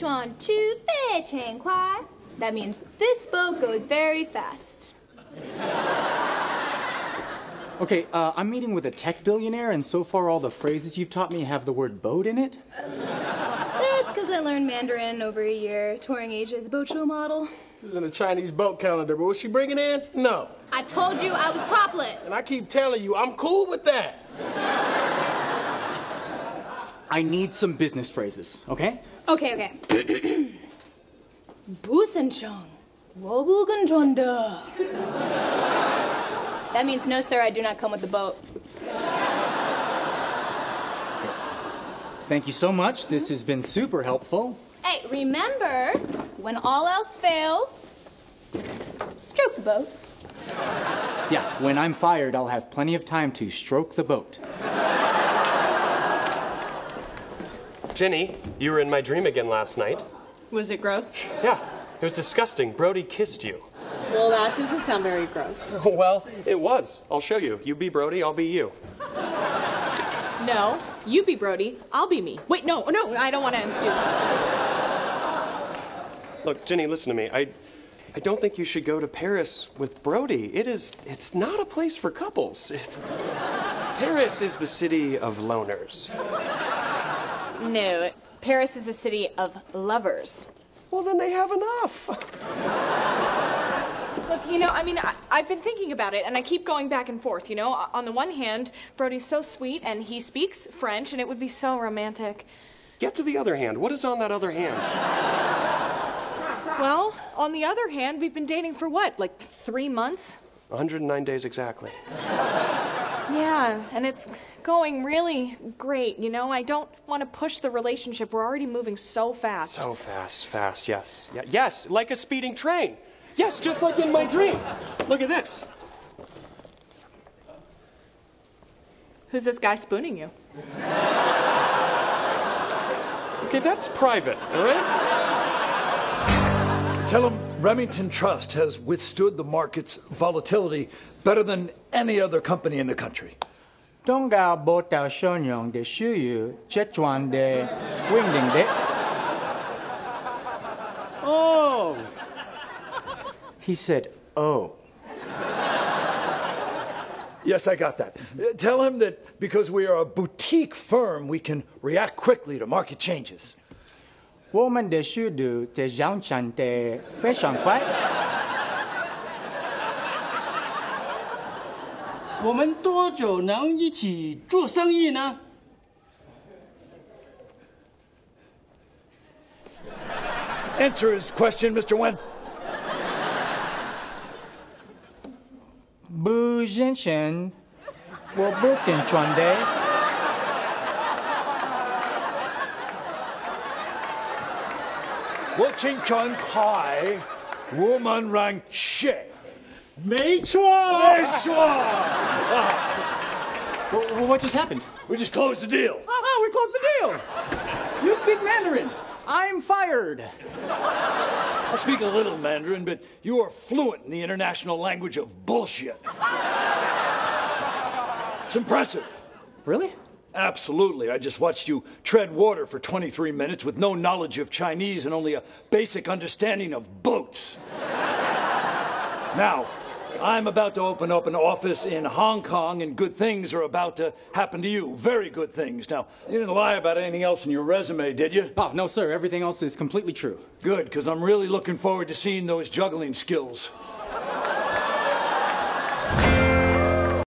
船去非常快. That means this boat goes very fast. Okay, I'm meeting with a tech billionaire, and so far all the phrases you've taught me have the word boat in it. It's because I learned Mandarin over a year touring Asia's boat show model. She was in a Chinese boat calendar, but was she bringing in? No. I told you I was topless. And I keep telling you, I'm cool with that. I need some business phrases, okay? Okay. 부산청, 워부근전다. That means no, sir, I do not come with the boat. Thank you so much. This has been super helpful. Hey, remember, when all else fails, stroke the boat. Yeah, when I'm fired, I'll have plenty of time to stroke the boat. Jenny, you were in my dream again last night. Was it gross? Yeah, it was disgusting. Brody kissed you. Well, that doesn't sound very gross. Well, it was. I'll show you. You be Brody, I'll be you. No, you be Brody, I'll be me. Wait, no, I don't want to do that. Look, Jenny, listen to me. I don't think you should go to Paris with Brody. It's not a place for couples. Paris is the city of loners. No, Paris is a city of lovers. Well, then they have enough. Look, I've been thinking about it, and I keep going back and forth, On the one hand, Brody's so sweet, and he speaks French, and it would be so romantic. Get to the other hand. What is on that other hand? Well, on the other hand, we've been dating for what, like 3 months? 109 days exactly. Yeah, and it's going really great, I don't want to push the relationship. We're already moving so fast. So fast, yes. Yeah, yes, like a speeding train. Yes, just like in my dream. Look at this. Who's this guy spooning you? Okay, that's private, all right? Tell him Remington Trust has withstood the market's volatility better than any other company in the country. Donga bota shonyong de shuyu, chechuan de wingding de. Oh. He said, oh. Yes, I got that. Tell him that because we are a boutique firm, we can react quickly to market changes. 我们的速度在上涨得非常快。 我们多久能一起做生意呢？ Answer his question, Mr. Wen. 不认真，我不跟穿的。 我请全开，我们让谢。 没错。 没错。 What just happened? We just closed the deal. We closed the deal. You speak Mandarin. I'm fired. I speak a little Mandarin, but you are fluent in the international language of bullshit. It's impressive. Really? Absolutely. I just watched you tread water for 23 minutes with no knowledge of Chinese and only a basic understanding of boats. Now, I'm about to open up an office in Hong Kong, and good things are about to happen to you. Very good things. Now, you didn't lie about anything else in your resume, did you? Oh, no, sir. Everything else is completely true. Good, because I'm really looking forward to seeing those juggling skills.